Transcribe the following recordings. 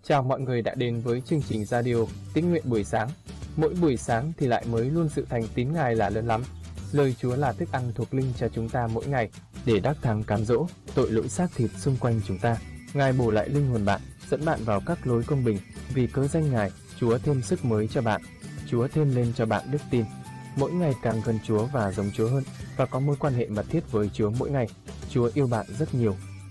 Chào mọi người đã đến với chương trình radio Tín nguyện buổi sáng. Mỗi buổi sáng thì lại mới luôn sự thành tín Ngài là lớn lắm. Lời Chúa là thức ăn thuộc linh cho chúng ta mỗi ngày để đắc thắng cám dỗ tội lỗi xác thịt xung quanh chúng ta. Ngài bổ lại linh hồn bạn, dẫn bạn vào các lối công bình. Vì cớ danh Ngài, Chúa thêm sức mới cho bạn. Chúa thêm lên cho bạn đức tin. Mỗi ngày càng gần Chúa và giống Chúa hơn và có mối quan hệ mật thiết với Chúa mỗi ngày. Chúa yêu bạn rất nhiều.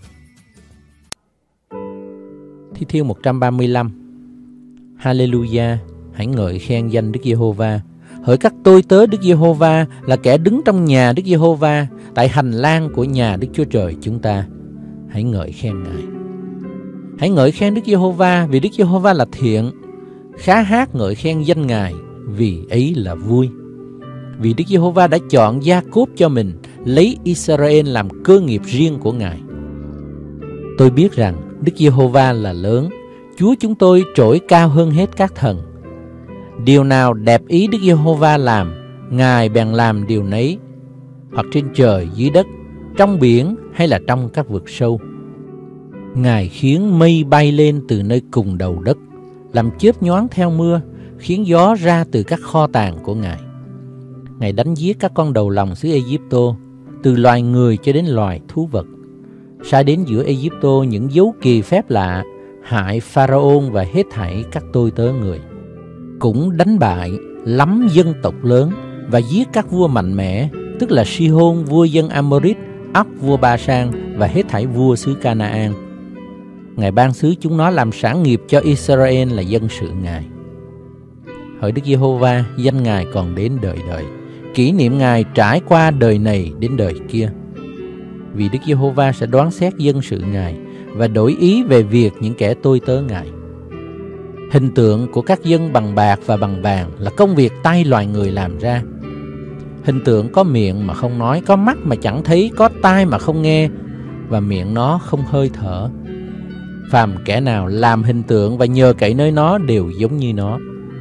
Thi thiên 135. Hallelujah, hãy ngợi khen danh Đức Giê-hô-va. Hỡi các tôi tớ Đức Giê-hô-va là kẻ đứng trong nhà Đức Giê-hô-va, tại hành lang của nhà Đức Chúa Trời chúng ta. Hãy ngợi khen Ngài. Hãy ngợi khen Đức Giê-hô-va vì Đức Giê-hô-va là thiện. Khá hát ngợi khen danh Ngài vì ấy là vui. Vì Đức Giê-hô-va đã chọn Gia-cốp cho mình, lấy Israel làm cơ nghiệp riêng của Ngài. Tôi biết rằng Đức Giê-hô-va là lớn, Chúa chúng tôi trỗi cao hơn hết các thần. Điều nào đẹp ý Đức Giê-hô-va làm, Ngài bèn làm điều nấy, hoặc trên trời dưới đất, trong biển hay là trong các vực sâu. Ngài khiến mây bay lên từ nơi cùng đầu đất, làm chớp nhoáng theo mưa, khiến gió ra từ các kho tàng của Ngài. Ngài đánh giết các con đầu lòng xứ Ê-díp-tô, từ loài người cho đến loài thú vật. Sai đến giữa Ê-díp-tô những dấu kỳ phép lạ, hại Pharaon và hết thảy các tôi tớ người. Cũng đánh bại lắm dân tộc lớn và giết các vua mạnh mẽ, tức là Si-hôn vua dân Amorit, Óc vua Ba-sang và hết thảy vua xứ Ca-na-an. Ngài ban xứ chúng nó làm sản nghiệp cho Israel là dân sự Ngài. Hỡi Đức Giê-hô-va, danh Ngài còn đến đời đời, kỷ niệm Ngài trải qua đời này đến đời kia. Vì Đức Giê-hô-va sẽ đoán xét dân sự Ngài và đổi ý về việc những kẻ tôi tớ Ngài. Hình tượng của các dân bằng bạc và bằng vàng là công việc tay loài người làm ra. Hình tượng có miệng mà không nói, có mắt mà chẳng thấy, có tai mà không nghe, và miệng nó không hơi thở. Phàm kẻ nào làm hình tượng và nhờ cậy nơi nó đều giống như nó.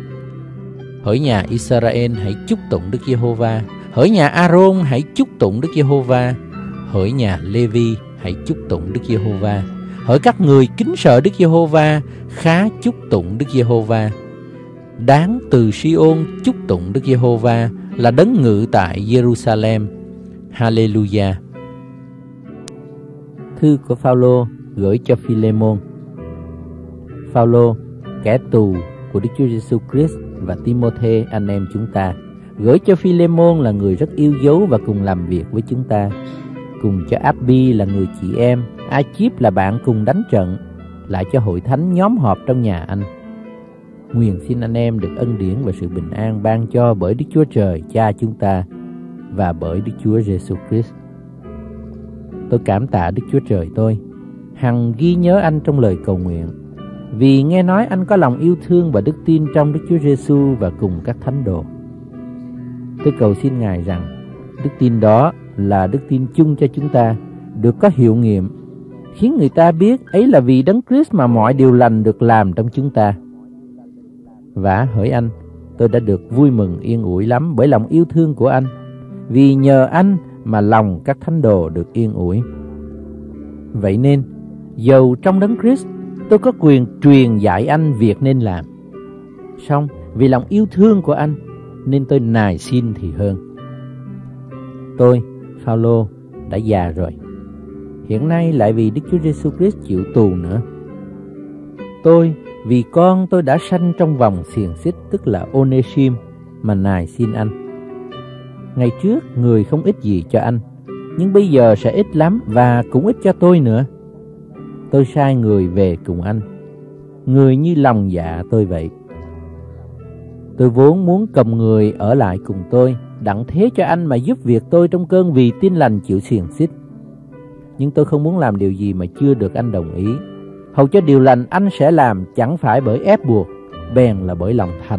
Hỡi nhà Israel, hãy chúc tụng Đức Giê-hô-va. Hỡi nhà A-rôn, hãy chúc tụng Đức Giê-hô-va. Hỡi nhà Lê-vi, hãy chúc tụng Đức Giê-hô-va. Hỡi các người kính sợ Đức Giê-hô-va, khá chúc tụng Đức Giê-hô-va. Đáng từ Si-ôn chúc tụng Đức Giê-hô-va, là đấng ngự tại Giê-ru-sa-lem. Hallelujah. Thư của Phao-lô gửi cho Phi-lê-môn. Phao-lô, kẻ tù của Đức Chúa Giêsu Christ, và Ti-mô-thê anh em chúng ta, gửi cho Phi-lê-môn là người rất yêu dấu và cùng làm việc với chúng ta, cùng cho Áp-bi là người chị em, A-chíp là bạn cùng đánh trận, lại cho hội thánh nhóm họp trong nhà anh. Nguyện xin anh em được ân điển và sự bình an ban cho bởi Đức Chúa Trời Cha chúng ta và bởi Đức Chúa Giêsu Christ. Tôi cảm tạ Đức Chúa Trời tôi, hằng ghi nhớ anh trong lời cầu nguyện, vì nghe nói anh có lòng yêu thương và đức tin trong Đức Chúa Giêsu và cùng các thánh đồ. Tôi cầu xin Ngài rằng đức tin đó là đức tin chung cho chúng ta, được có hiệu nghiệm, khiến người ta biết ấy là vì Đấng Christ mà mọi điều lành được làm trong chúng ta. Và hỡi anh, tôi đã được vui mừng yên ủi lắm bởi lòng yêu thương của anh, vì nhờ anh mà lòng các thánh đồ được yên ủi. Vậy nên, dầu trong Đấng Christ, tôi có quyền truyền dạy anh việc nên làm. Song vì lòng yêu thương của anh, nên tôi nài xin thì hơn. Tôi, Phao-lô, đã già rồi, hiện nay lại vì Đức Chúa Giêsu Christ chịu tù nữa. Tôi, vì con tôi đã sanh trong vòng xiềng xích, tức là Onê-sim, mà nài xin anh. Ngày trước người không ích gì cho anh, nhưng bây giờ sẽ ích lắm và cũng ích cho tôi nữa. Tôi sai người về cùng anh, người như lòng dạ tôi vậy. Tôi vốn muốn cầm người ở lại cùng tôi, đặng thế cho anh mà giúp việc tôi trong cơn vì tin lành chịu xiềng xích. Nhưng tôi không muốn làm điều gì mà chưa được anh đồng ý, hầu cho điều lành anh sẽ làm chẳng phải bởi ép buộc, bèn là bởi lòng thành.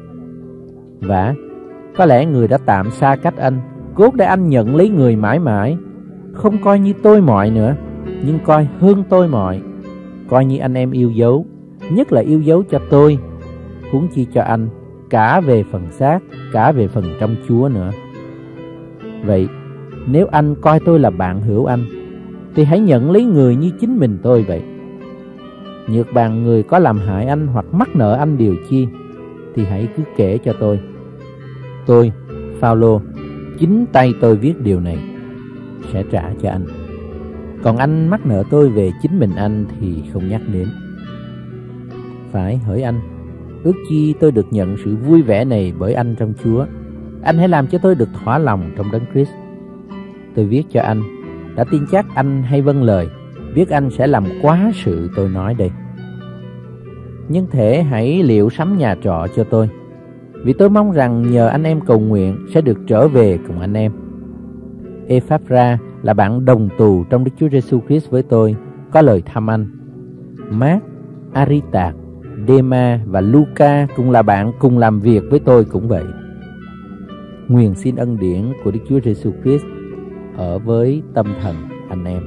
Và có lẽ người đã tạm xa cách anh, cốt để anh nhận lấy người mãi mãi, không coi như tôi mọi nữa, nhưng coi hơn tôi mọi, coi như anh em yêu dấu, nhất là yêu dấu cho tôi, huống chi cho anh, cả về phần xác, cả về phần trong Chúa nữa. Vậy, nếu anh coi tôi là bạn hữu anh, thì hãy nhận lấy người như chính mình tôi vậy. nhược bằng người có làm hại anh hoặc mắc nợ anh điều chi, thì hãy cứ kể cho tôi. Tôi, Phao-lô, chính tay tôi viết điều này, sẽ trả cho anh. Còn anh mắc nợ tôi về chính mình anh thì không nhắc đến. Phải, hỡi anh, ước chi tôi được nhận sự vui vẻ này bởi anh trong Chúa. Anh hãy làm cho tôi được thỏa lòng trong Đấng Christ. Tôi viết cho anh, đã tin chắc anh hay vâng lời, biết anh sẽ làm quá sự tôi nói đây. Nhưng thể hãy liệu sắm nhà trọ cho tôi, vì tôi mong rằng nhờ anh em cầu nguyện sẽ được trở về cùng anh em. Ephapra là bạn đồng tù trong Đức Chúa Giêsu Christ với tôi, có lời thăm anh. Mark, Aristarch, Dema và Luca cũng là bạn cùng làm việc với tôi cũng vậy. Nguyện xin ân điển của Đức Chúa Giêsu Christ ở với tâm thần anh em.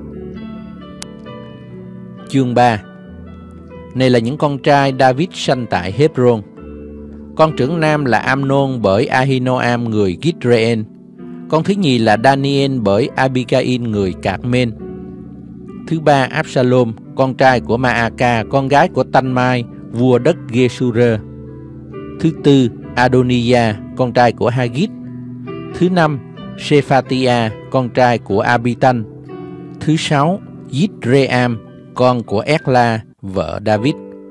Chương 3. Này là những con trai David sanh tại Hebron. Con trưởng nam là Amnon bởi Ahinoam người Gitreên. Con thứ nhì là Daniel bởi Abigail người Carmen. Thứ ba Absalom, con trai của Maaka, con gái của Tanmai, vua đất Geshurơ. Thứ tư Adoniah, con trai của Hagit. Thứ năm Shephatia, con trai của Abitan. Thứ sáu Yitream, con của Ekla, vợ David.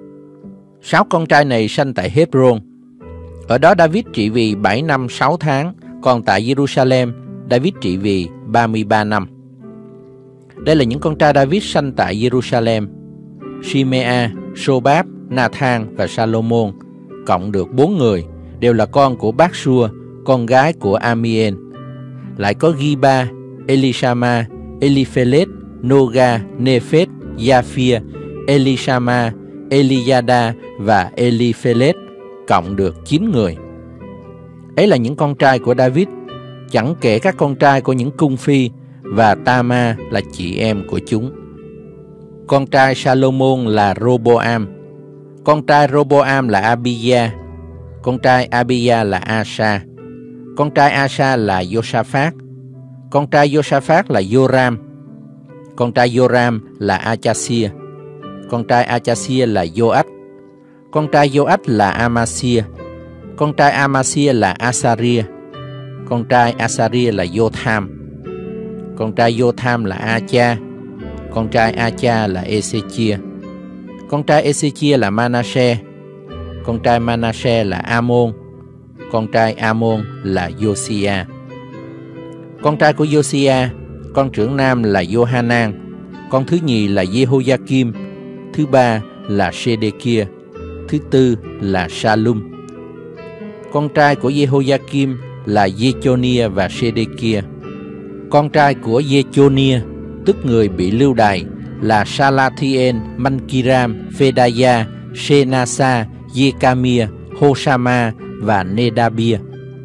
6 con trai này sanh tại Hebron. Ở đó David trị vì 7 năm 6 tháng, còn tại Jerusalem David trị vì 33 năm. Đây là những con trai David sanh tại Jerusalem: Shimea, Sobab, Nathan và Salomon, cộng được 4 người, đều là con của Bác-sua, con gái của Amiel. Lại có Giba, Elishama, Eliphelet, Noga, Nephet, Japhia, Elishama, Eliada và Eliphelet, cộng được 9 người. Ấy là những con trai của David, chẳng kể các con trai của những cung phi, và Tama là chị em của chúng. Con trai Salomon là Roboam. Con trai Roboam là Abijah. Con trai Abijah là Asa. Con trai Asa là Josaphat. Con trai Josaphat là Joram. Con trai Joram là Achasia. Con trai Achasia là Joach. Con trai Joach là Amasia. Con trai Amasia là Asaria. Con trai Asaria là Jotham. Con trai Jotham là Acha. Con trai Acha là Ezechia. Con trai Ezechia là Manasseh. Con trai Manasseh là Amon. Con trai Amon là Josiah. Con trai của Josiah, con trưởng nam là Johanan. Con thứ nhì là Jehoiakim. Thứ ba là Sedekia. Thứ tư là Salum. Con trai của Jehoiakim là Jechonia và Sedekia. Con trai của Jechonia, tức người bị lưu đày, là Salathiel, Mankiram, Phedaya, Shenasa, Jekamia, Hosama và Nedabia.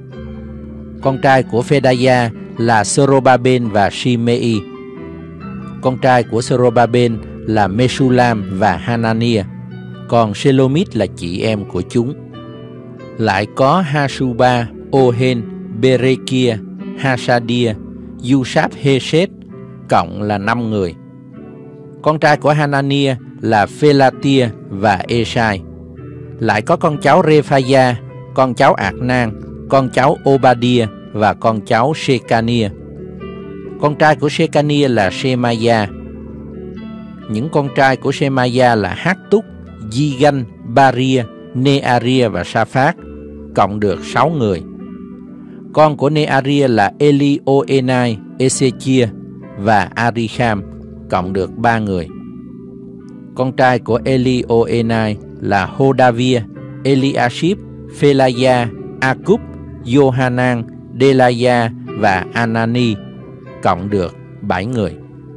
Con trai của Phedaya là Sorobaben và Shimei. Con trai của Sorobaben là Mesulam và Hanania. Còn Shelomit là chị em của chúng. Lại có Hasuba, Ohen, Berekia, Hasadia, Yusap Hesed, cộng là 5 người. Con trai của Hanania là Phelatia và Esai. Lại có con cháu Rephaya, con cháu Adnan, con cháu Obadia và con cháu Shekania. Con trai của Shekania là Shemaya. Những con trai của Shemaya là Hattúc, Gigan, Baria, Nearia và Saphat, cộng được 6 người. Con của Nearia là Elioenai, Ezechia và Ariham, cộng được 3 người. Con trai của Elioenai là Hodavia, Eliashib, Phelaya, Akub, Johanan, Delaya và Anani, cộng được 7 người.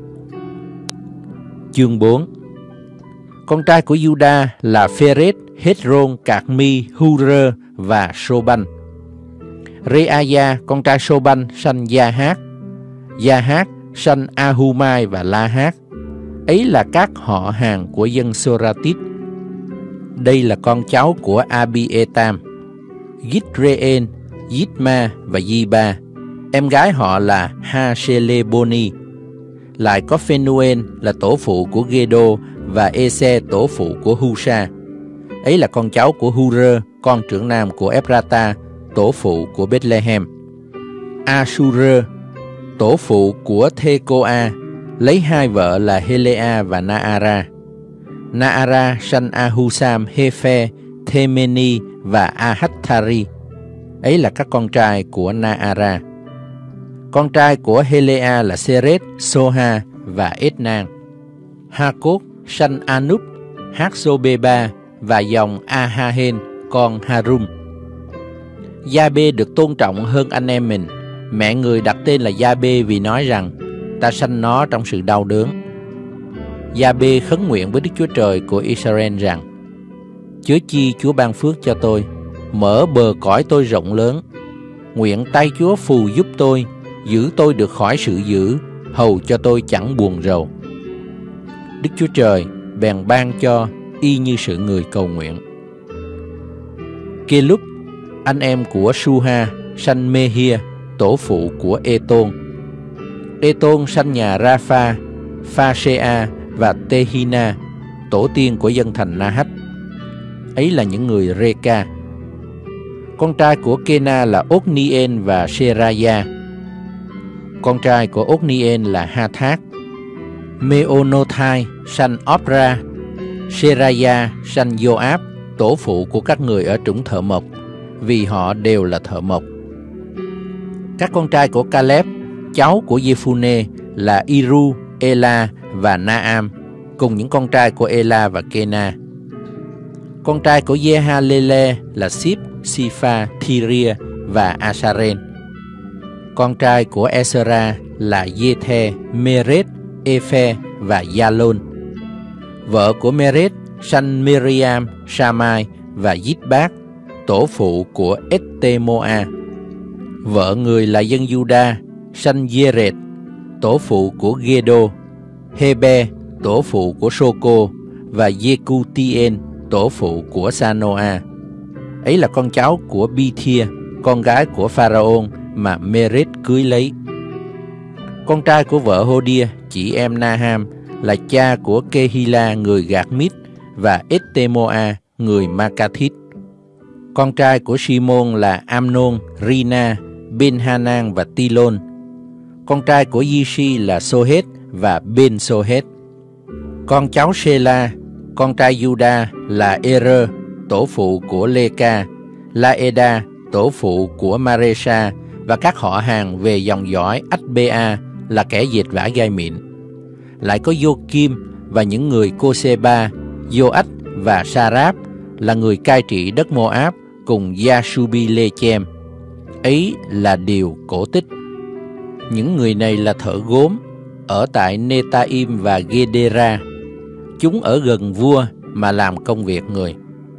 Chương 4. Con trai của Juda là Pheres, Hezron, Carmi, Hurơ và Soban. Reaya, con trai Soban, sanh Gia-hát. Gia-hát sanh Ahumai và La-hát. Ấy là các họ hàng của dân Soratit. Đây là con cháu của Abietam, Gitreên, Yitma và Yiba. Em gái họ là Hasheleboni. Lại có Phenuel là tổ phụ của Gedo và Ese tổ phụ của Husa. Ấy là con cháu của Hurơ, con trưởng nam của Ephrata, tổ phụ của Bethlehem. Ashurơ, tổ phụ của Thekoa, lấy hai vợ là Helea và Naara. Naara sanh Ahusam, Hephe, Themeni và Ahathari. Ấy là các con trai của Naara. Con trai của Helea là Seret, Soha và Etnan. Hakot sanh Anup, Hatsobeba và dòng Ahahen, con Harum. Gia-bê được tôn trọng hơn anh em mình. Mẹ người đặt tên là Gia-bê vì nói rằng ta sanh nó trong sự đau đớn. Gia-bê khấn nguyện với Đức Chúa Trời của Israel rằng: Chớ chi Chúa ban phước cho tôi, mở bờ cõi tôi rộng lớn. Nguyện tay Chúa phù giúp tôi, giữ tôi được khỏi sự dữ, hầu cho tôi chẳng buồn rầu. Đức Chúa Trời bèn ban cho y như sự người cầu nguyện. Kê-lúc, anh em của Su-ha, sanh Mê-hia, tổ phụ của Ê-tôn. Ê-tôn sanh nhà Ra-pha, Pha-sê-a và Tê-hi-na, tổ tiên của dân thành Na-hách. Ấy là những người Rê-ca. Con trai của Kê-na là Ốt-ni-ên và Sê-ra-ya. Con trai của Ốt-ni-ên là Ha-thát. Mê-ô-nô-thai sanh Óp-ra. Sê-ra-ya sanh Dô-áp, tổ phụ của các người ở chủng thợ mộc, vì họ đều là thợ mộc. Các con trai của Caleb, cháu của Giê-phu-nê, là Iru, Ela và Na-am, cùng những con trai của Ela và Kena. Con trai của Giê-ha-lê-lê là Sip, Si-pha, Thi-ria và A-sa-ren. Con trai của Ê-sơ-ra là Giê-thê, Mê-rết, Ê-phê và Gia-lôn. Vợ của Mê-rết sanh Miriam, Sa-mai và Dít-bác, tổ phụ của Ết-tê-mô-a. Vợ người là dân Giu-đa sanh Dê-rệt, tổ phụ của Gê-đô, Hê-bê, tổ phụ của Sô-cô và Giê-cu-ti-ên, tổ phụ của Sa-nô-a. Ấy là con cháu của Bi-thia, con gái của Pharaon mà Mê-rết cưới lấy. Con trai của vợ Hô-đia, chị em Na-ham, là cha của Kê-hi-la người Gạt-mít và Ết-tê-mô-a người Ma-ca-thít. Con trai của Si-môn là Am-nôn, Ri-na, Ben-ha-nan và Ti-lôn. Con trai của Di-si là Sô-hết và Ben-sô-hết. Con cháu Sê-la, con trai Giu-đa là Ê-rơ, tổ phụ của Lê-ca, La-ê-đa, tổ phụ của Ma-rê-sa và các họ hàng về dòng dõi Ách-bê-a là kẻ dệt vải gai mịn. Lại có Vô-kim và những người Cô-sê-ba, Vô-ách và Sa-ráp là người cai trị đất Mô-áp cùng Gia-su-bi-lê-chem. Ấy là điều cổ tích. Những người này là thợ gốm ở tại Nê-ta-im và Gê-đê-ra. Chúng ở gần vua mà làm công việc người.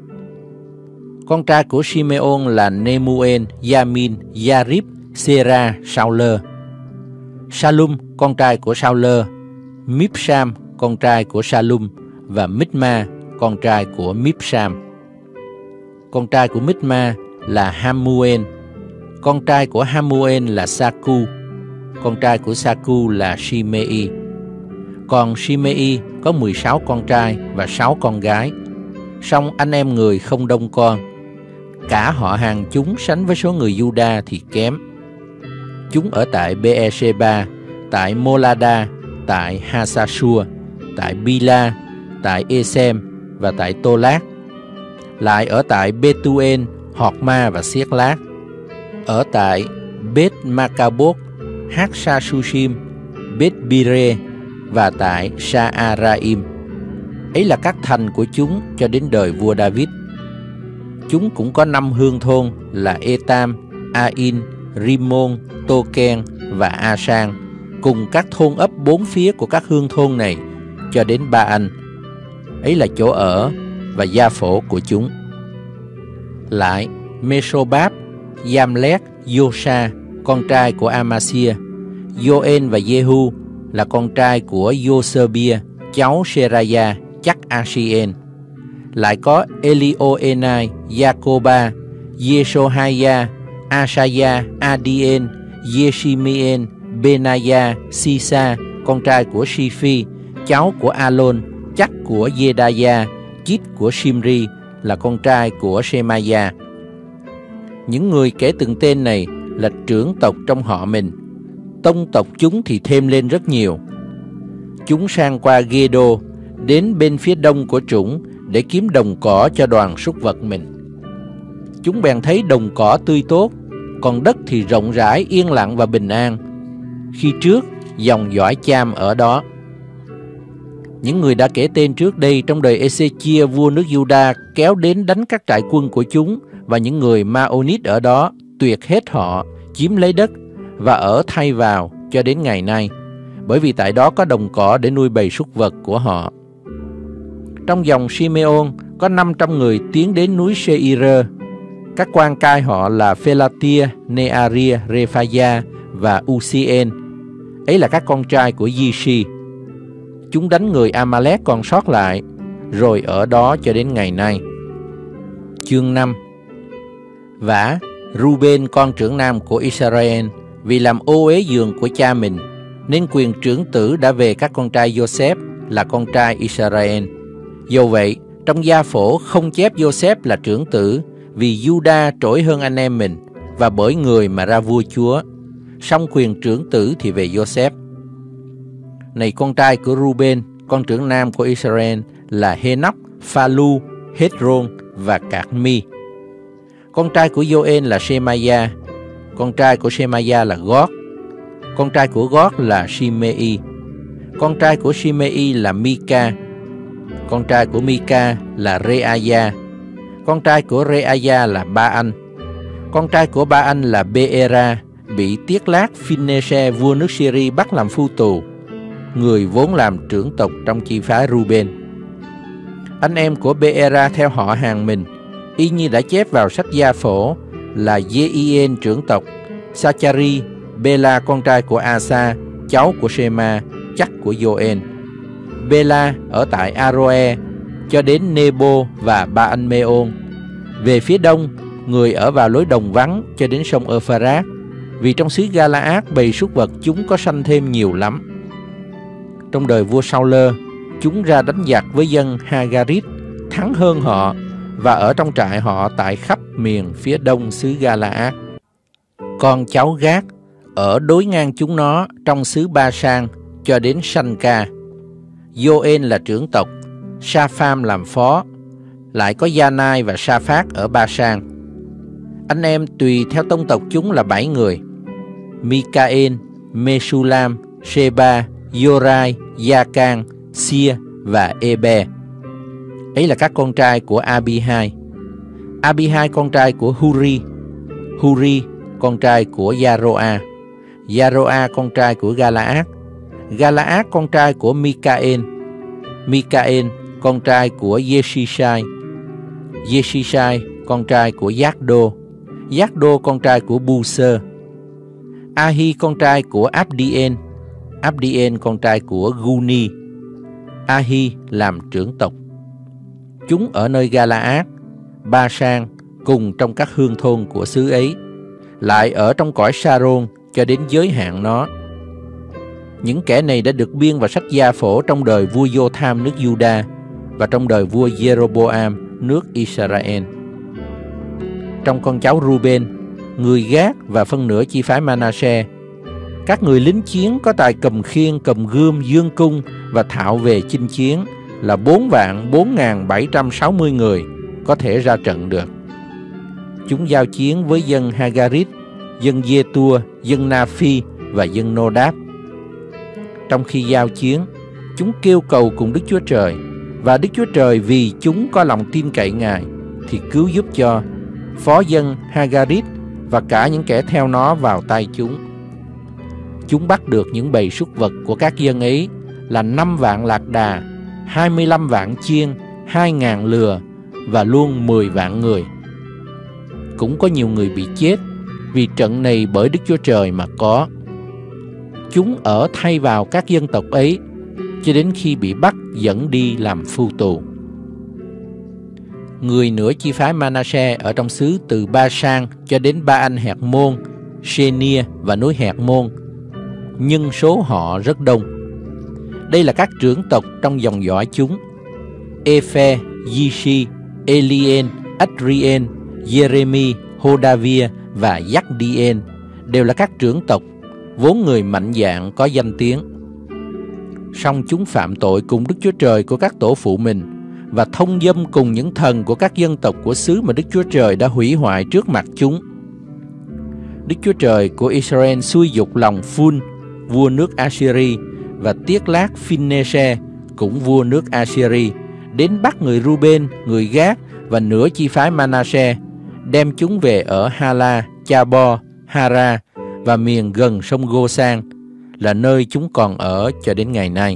Con trai của Si-mê-ôn là Nê-mu-ên, Gia-min, Gia-ríp, Sê-ra, Sao-lơ. Sa-lum, con trai của Sao-lơ. Míp-sam, con trai của Sa-lum và Mít-ma, con trai của Míp-sam. Con trai của Mít-ma là Ham-mu-ên. Con trai của Ham-mu-ên là Sa-cu. Con trai của Sa-cu là Si-mê-y. Còn Si-mê-y có 16 con trai và 6 con gái. Song anh em người không đông con. Cả họ hàng chúng sánh với số người Giu-đa thì kém. Chúng ở tại Bê-e-sê-ba, tại Mô-la-đa, tại Ha-sa-sua, tại Bi-la, tại Ê-xem và tại Tô-lát. Lại ở tại Bê-tu-ên, Họt-ma và Xiết-lát. Ở tại Bết-ma-ca-bốt, Hát-sa-su-sim, Bết-bi-rê và tại Sa-a-ra-im. Ấy là các thành của chúng cho đến đời vua David. Chúng cũng có 5 hương thôn là Ê-tam, A-in, Ri-môn, Tô-ken và A-sang, cùng các thôn ấp 4 phía của các hương thôn này cho đến Ba-anh. Ấy là chỗ ở và gia phổ của chúng. Lại Mê-sô-báp, Giam-lét, Dô-sa, con trai của A-ma-xia, Dô-ên và Giê-hu là con trai của Dô-sơ-bia, cháu Sê-ra-ya, chắc A-si-ên. Lại có Eli-ô-enai, Gia-cô-ba, Giê-sô-hai-ya, A-sa-ya, A-đi-ên, Giê-si-mi-ên, Bê-na-ya, Si-sa, con trai của Si-phi, cháu của A-lôn Chắc của Jedaya, Chit của Shimri là con trai của Shemaya. Những người kể từng tên này là trưởng tộc trong họ mình. Tông tộc chúng thì thêm lên rất nhiều. Chúng sang qua Gedo, đến bên phía đông của Trũng để kiếm đồng cỏ cho đoàn súc vật mình. Chúng bèn thấy đồng cỏ tươi tốt, còn đất thì rộng rãi, yên lặng và bình an. Khi trước, dòng dõi Cham ở đó. Những người đã kể tên trước đây trong đời Ê-xê-chia vua nước Giu-đa kéo đến đánh các trại quân của chúng, và những người Ma-ô-nít ở đó tuyệt hết họ, chiếm lấy đất và ở thay vào cho đến ngày nay, bởi vì tại đó có đồng cỏ để nuôi bầy súc vật của họ. Trong dòng Simeon có 500 người tiến đến núi Seir. Các quan cai họ là Phelatia, Nearia, Rephaya và Usien. Ấy là các con trai của Yishi. Chúng đánh người Amalek còn sót lại, rồi ở đó cho đến ngày nay. Chương 5. Vả, Ruben con trưởng nam của Israel, vì làm ô uế giường của cha mình, nên quyền trưởng tử đã về các con trai Joseph là con trai Israel. Dầu vậy, trong gia phổ không chép Joseph là trưởng tử, vì Juda trỗi hơn anh em mình, và bởi người mà ra vua chúa. Song quyền trưởng tử thì về Joseph. Này con trai của Ruben, con trưởng nam của Israel, là Henoch, Phalu, Hezron và Carmi. Con trai của Joel là Shemaya. Con trai của Shemaya là Gót. Con trai của Gót là Shimei. Con trai của Shimei là Mika. Con trai của Mika là Reaya. Con trai của Reaya là Ba-anh. Con trai của Ba-anh là Beera, bị Tiết Lát Phinese vua nước Syri bắt làm phu tù, người vốn làm trưởng tộc trong chi phái Ruben. Anh em của Beera theo họ hàng mình, y như đã chép vào sách gia phổ, là Jeien trưởng tộc, Sachari, Bela con trai của Asa, cháu của Shema, chắc của Joel. Bela ở tại Aroe cho đến Nebo và Ba-anh-mê-ôn. Về phía đông, người ở vào lối đồng vắng cho đến sông Euphrates, vì trong xứ Gala-át bầy súc vật chúng có sanh thêm nhiều lắm. Trong đời vua Sau-lơ, chúng ra đánh giặc với dân Hagarit, thắng hơn họ, và ở trong trại họ tại khắp miền phía đông xứ Gala-át. Con cháu Gát ở đối ngang chúng nó trong xứ Ba-san cho đến Sanh-ca. Joen là trưởng tộc, Sa-pham làm phó, lại có Gia-nai và Sa-phát ở Ba-san. Anh em tùy theo tông tộc chúng là 7 người: Mikael, Mesulam, Sheba, Yorai, Gia-can, Sia và Ebe. Ấy là các con trai của Abihai. Abihai con trai của Huri. Huri con trai của Yaroa. Yaroa con trai của Gala-át. Gala-át con trai của Mikael. Mikael con trai của Yeshishai. Yeshishai con trai của Giác-đô. Giác-đô con trai của Bu-sơ. Ahi con trai của Abdien. Abdien con trai của Guni. Ahi làm trưởng tộc. Chúng ở nơi Gala-át, Ba-san cùng trong các hương thôn của xứ ấy, lại ở trong cõi Sa-rôn cho đến giới hạn nó. Những kẻ này đã được biên vào sách gia phổ trong đời vua Jotham nước Juda và trong đời vua Jeroboam nước Israel. Trong con cháu Ruben, người Gát và phân nửa chi phái Manasseh, các người lính chiến có tài cầm khiên, cầm gươm, dương cung và thạo về chinh chiến là 4.760 người có thể ra trận được. Chúng giao chiến với dân Hagarit, dân Dê-tua, dân Na-phi và dân Nô-đáp. Trong khi giao chiến, chúng kêu cầu cùng Đức Chúa Trời, và Đức Chúa Trời vì chúng có lòng tin cậy Ngài thì cứu giúp cho phó dân Hagarit và cả những kẻ theo nó vào tay chúng. Chúng bắt được những bầy súc vật của các dân ấy là 5 vạn lạc đà, 25 vạn chiên, 2.000 lừa và luôn 10 vạn người. Cũng có nhiều người bị chết vì trận này bởi Đức Chúa Trời mà có. Chúng ở thay vào các dân tộc ấy cho đến khi bị bắt dẫn đi làm phu tù. Người nửa chi phái Manasseh ở trong xứ từ Ba-san cho đến Ba-anh Hẹt-môn, Senia và núi Hẹt-môn, nhưng số họ rất đông. Đây là các trưởng tộc trong dòng dõi chúng: Ephe, Yishi, Elien, Adrien, Jeremy, Hodavia và Yakdien đều là các trưởng tộc vốn người mạnh dạn có danh tiếng. Song chúng phạm tội cùng Đức Chúa Trời của các tổ phụ mình và thông dâm cùng những thần của các dân tộc của xứ mà Đức Chúa Trời đã hủy hoại trước mặt chúng. Đức Chúa Trời của Israel xui dục lòng Phun, vua nước Assyri, và Tiết Lát Phinese, cũng vua nước Assyri, đến bắt người Ruben, người Gad và nửa chi phái Manasseh, đem chúng về ở Hala, Chabor, Hara và miền gần sông Gô-san, là nơi chúng còn ở cho đến ngày nay.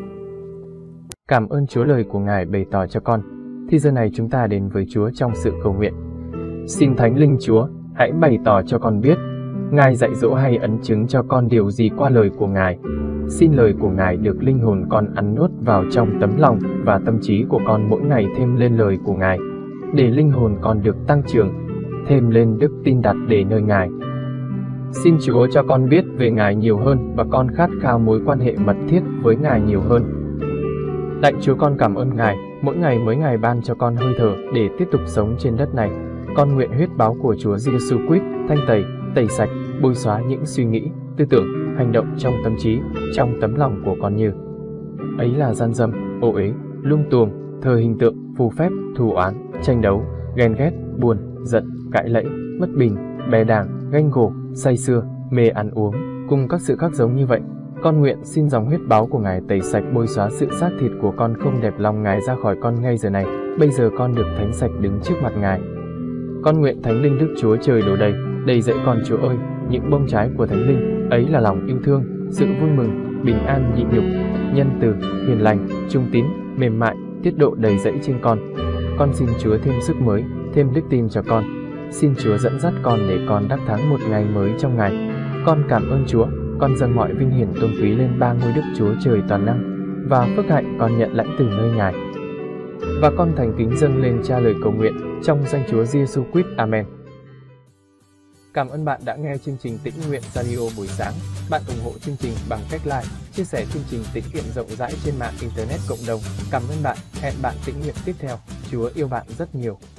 Cảm ơn Chúa lời của Ngài bày tỏ cho con. Thì giờ này chúng ta đến với Chúa trong sự cầu nguyện. Xin Thánh Linh Chúa, hãy bày tỏ cho con biết, Ngài dạy dỗ hay ấn chứng cho con điều gì qua lời của Ngài. Xin lời của Ngài được linh hồn con ăn nuốt vào trong tấm lòng và tâm trí của con mỗi ngày thêm lên lời của Ngài, để linh hồn con được tăng trưởng, thêm lên đức tin đặt để nơi Ngài. Xin Chúa cho con biết về Ngài nhiều hơn và con khát khao mối quan hệ mật thiết với Ngài nhiều hơn. Lạy Chúa, con cảm ơn Ngài, mỗi ngày ban cho con hơi thở để tiếp tục sống trên đất này. Con nguyện huyết báo của Chúa Giêsu Christ thanh tẩy sạch, bôi xóa những suy nghĩ, tư tưởng, hành động trong tâm trí, trong tấm lòng của con như ấy là gian dâm, ô uế, lung tuồng, thờ hình tượng, phù phép, thù oán, tranh đấu, ghen ghét, buồn, giận, cãi lẫy, bất bình, bè đảng, ganh gổ, say sưa, mê ăn uống, cùng các sự khác giống như vậy. Con nguyện xin dòng huyết báo của Ngài tẩy sạch, bôi xóa sự xác thịt của con không đẹp lòng Ngài ra khỏi con ngay giờ này. Bây giờ con được thánh sạch đứng trước mặt Ngài. Con nguyện Thánh Linh Đức Chúa Trời đổ đầy dẫy con. Chúa ơi, những bông trái của Thánh Linh ấy là lòng yêu thương, sự vui mừng, bình an, nhịn nhục, nhân từ, hiền lành, trung tín, mềm mại, tiết độ đầy dẫy trên con. Con xin Chúa thêm sức mới, thêm đức tin cho con. Xin Chúa dẫn dắt con để con đắc thắng một ngày mới trong Ngài. Con cảm ơn Chúa. Con dâng mọi vinh hiển tôn quý lên ba ngôi Đức Chúa Trời toàn năng, và phước hạnh con nhận lãnh từ nơi Ngài. Và con thành kính dâng lên Cha lời cầu nguyện trong danh Chúa Giêsu Christ. Amen. Cảm ơn bạn đã nghe chương trình Tĩnh Nguyện Radio buổi sáng. Bạn ủng hộ chương trình bằng cách like, chia sẻ chương trình tĩnh nguyện rộng rãi trên mạng Internet cộng đồng. Cảm ơn bạn. Hẹn bạn tĩnh nguyện tiếp theo. Chúa yêu bạn rất nhiều.